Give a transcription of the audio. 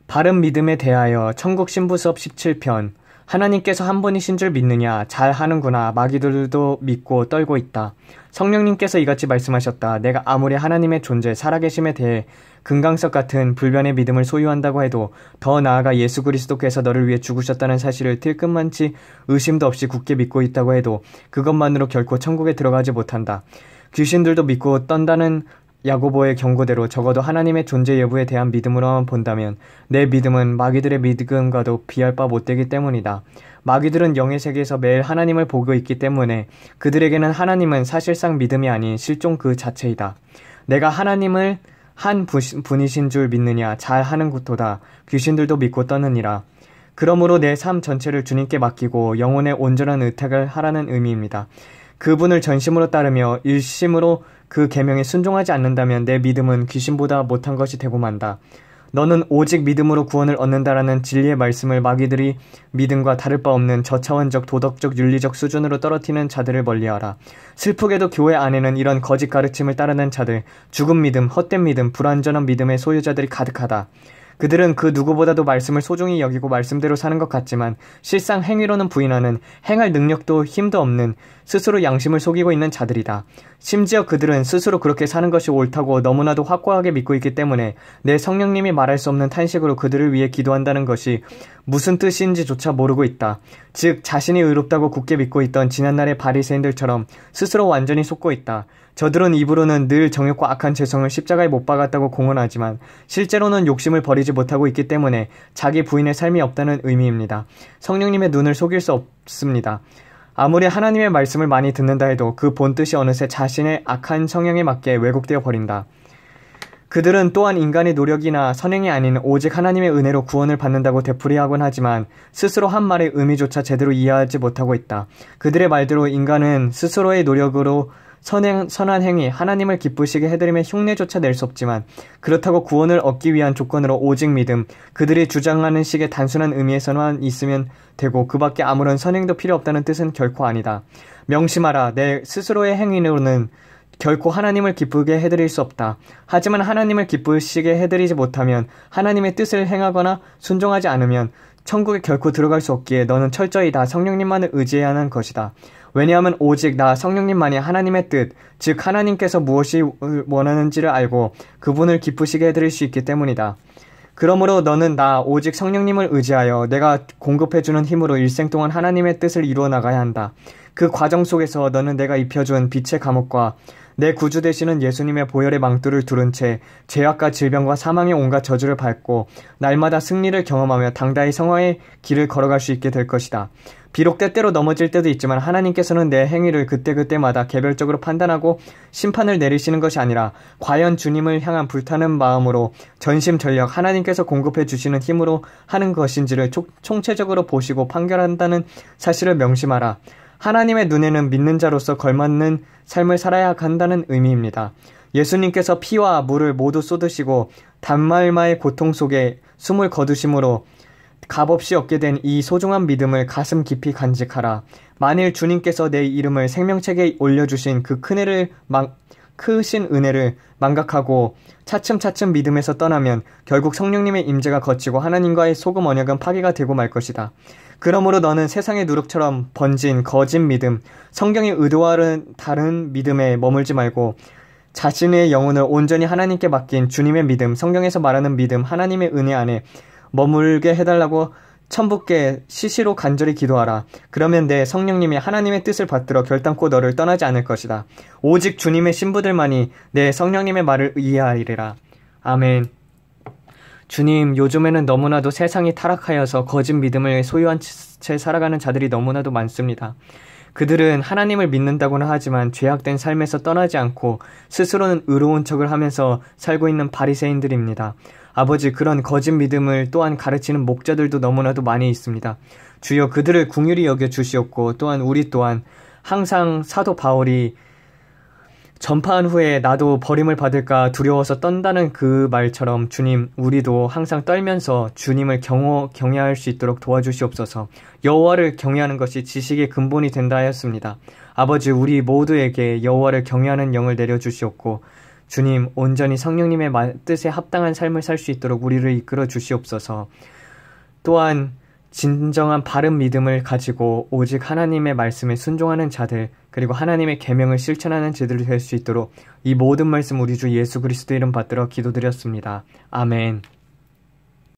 바른 믿음에 대하여 천국 신부수업 17편. 하나님께서 한 분이신 줄 믿느냐? 잘 하는구나. 마귀들도 믿고 떨고 있다. 성령님께서 이같이 말씀하셨다. 내가 아무리 하나님의 존재, 살아계심에 대해 금강석 같은 불변의 믿음을 소유한다고 해도 더 나아가 예수 그리스도께서 너를 위해 죽으셨다는 사실을 틸끔만치 의심도 없이 굳게 믿고 있다고 해도 그것만으로 결코 천국에 들어가지 못한다. 귀신들도 믿고 떤다는 야고보의 경고대로 적어도 하나님의 존재 여부에 대한 믿음으로만 본다면 내 믿음은 마귀들의 믿음과도 비할 바 못되기 때문이다. 마귀들은 영의 세계에서 매일 하나님을 보고 있기 때문에 그들에게는 하나님은 사실상 믿음이 아닌 실존 그 자체이다. 내가 하나님을 한 분이신 줄 믿느냐? 잘 하는 것도다. 귀신들도 믿고 떠느니라. 그러므로 내 삶 전체를 주님께 맡기고 영혼의 온전한 의탁을 하라는 의미입니다. 그분을 전심으로 따르며 일심으로 그 계명에 순종하지 않는다면 내 믿음은 귀신보다 못한 것이 되고 만다. 너는 오직 믿음으로 구원을 얻는다라는 진리의 말씀을 마귀들이 믿음과 다를 바 없는 저차원적 도덕적 윤리적 수준으로 떨어뜨리는 자들을 멀리하라. 슬프게도 교회 안에는 이런 거짓 가르침을 따르는 자들, 죽은 믿음, 헛된 믿음, 불완전한 믿음의 소유자들이 가득하다. 그들은 그 누구보다도 말씀을 소중히 여기고 말씀대로 사는 것 같지만 실상 행위로는 부인하는, 행할 능력도 힘도 없는, 스스로 양심을 속이고 있는 자들이다. 심지어 그들은 스스로 그렇게 사는 것이 옳다고 너무나도 확고하게 믿고 있기 때문에 내 성령님이 말할 수 없는 탄식으로 그들을 위해 기도한다는 것이 무슨 뜻인지조차 모르고 있다. 즉 자신이 의롭다고 굳게 믿고 있던 지난날의 바리새인들처럼 스스로 완전히 속고 있다. 저들은 입으로는 늘 정욕과 악한 죄성을 십자가에 못 박았다고 공언하지만 실제로는 욕심을 버리지 못하고 있기 때문에 자기 부인의 삶이 없다는 의미입니다. 성령님의 눈을 속일 수 없습니다. 아무리 하나님의 말씀을 많이 듣는다 해도 그 본뜻이 어느새 자신의 악한 성향에 맞게 왜곡되어 버린다. 그들은 또한 인간의 노력이나 선행이 아닌 오직 하나님의 은혜로 구원을 받는다고 되풀이하곤 하지만 스스로 한 말의 의미조차 제대로 이해하지 못하고 있다. 그들의 말대로 인간은 스스로의 노력으로 선한 행위, 하나님을 기쁘시게 해드리며 흉내조차 낼 수 없지만 그렇다고 구원을 얻기 위한 조건으로 오직 믿음, 그들이 주장하는 식의 단순한 의미에서만 있으면 되고 그 밖에 아무런 선행도 필요 없다는 뜻은 결코 아니다. 명심하라. 내 스스로의 행위로는 결코 하나님을 기쁘게 해드릴 수 없다. 하지만 하나님을 기쁘시게 해드리지 못하면, 하나님의 뜻을 행하거나 순종하지 않으면 천국에 결코 들어갈 수 없기에 너는 철저히 다 성령님만을 의지해야 하는 것이다. 왜냐하면 오직 나 성령님만이 하나님의 뜻, 즉 하나님께서 무엇이 원하는지를 알고 그분을 기쁘시게 해드릴 수 있기 때문이다. 그러므로 너는 나 오직 성령님을 의지하여 내가 공급해주는 힘으로 일생 동안 하나님의 뜻을 이루어 나가야 한다. 그 과정 속에서 너는 내가 입혀준 빛의 감옥과 내 구주 되시는 예수님의 보혈의 망토를 두른 채 죄악과 질병과 사망의 온갖 저주를 밟고 날마다 승리를 경험하며 당당히 성화의 길을 걸어갈 수 있게 될 것이다. 비록 때때로 넘어질 때도 있지만 하나님께서는 내 행위를 그때그때마다 개별적으로 판단하고 심판을 내리시는 것이 아니라 과연 주님을 향한 불타는 마음으로 전심전력 하나님께서 공급해 주시는 힘으로 하는 것인지를 총체적으로 보시고 판결한다는 사실을 명심하라. 하나님의 눈에는 믿는 자로서 걸맞는 삶을 살아야 한다는 의미입니다. 예수님께서 피와 물을 모두 쏟으시고 단말마의 고통 속에 숨을 거두심으로 값없이 얻게 된 이 소중한 믿음을 가슴 깊이 간직하라. 만일 주님께서 내 이름을 생명책에 올려주신 그 크신 은혜를 망각하고 차츰차츰 믿음에서 떠나면 결국 성령님의 임재가 거치고 하나님과의 소금 언약은 파괴가 되고 말 것이다. 그러므로 너는 세상의 누룩처럼 번진 거짓 믿음, 성경의 의도와는 다른 믿음에 머물지 말고 자신의 영혼을 온전히 하나님께 맡긴 주님의 믿음, 성경에서 말하는 믿음, 하나님의 은혜 안에 머물게 해달라고 천부께 시시로 간절히 기도하라. 그러면 내 성령님이 하나님의 뜻을 받들어 결단코 너를 떠나지 않을 것이다. 오직 주님의 신부들만이 내 성령님의 말을 이해하리라. 아멘. 주님, 요즘에는 너무나도 세상이 타락하여서 거짓 믿음을 소유한 채 살아가는 자들이 너무나도 많습니다. 그들은 하나님을 믿는다고는 하지만 죄악된 삶에서 떠나지 않고 스스로는 의로운 척을 하면서 살고 있는 바리새인들입니다. 아버지, 그런 거짓 믿음을 또한 가르치는 목자들도 너무나도 많이 있습니다. 주여, 그들을 긍휼히 여겨 주시옵고 또한 우리 또한 항상 사도 바울이 전파한 후에 나도 버림을 받을까 두려워서 떤다는 그 말처럼 주님, 우리도 항상 떨면서 주님을 경외할 수 있도록 도와주시옵소서. 여호와를 경외하는 것이 지식의 근본이 된다 하였습니다. 아버지, 우리 모두에게 여호와를 경외하는 영을 내려주시옵고 주님, 온전히 성령님의 뜻에 합당한 삶을 살 수 있도록 우리를 이끌어 주시옵소서. 또한 진정한 바른 믿음을 가지고 오직 하나님의 말씀에 순종하는 자들, 그리고 하나님의 계명을 실천하는 자들이 될 수 있도록 이 모든 말씀 우리 주 예수 그리스도 이름 받들어 기도드렸습니다. 아멘.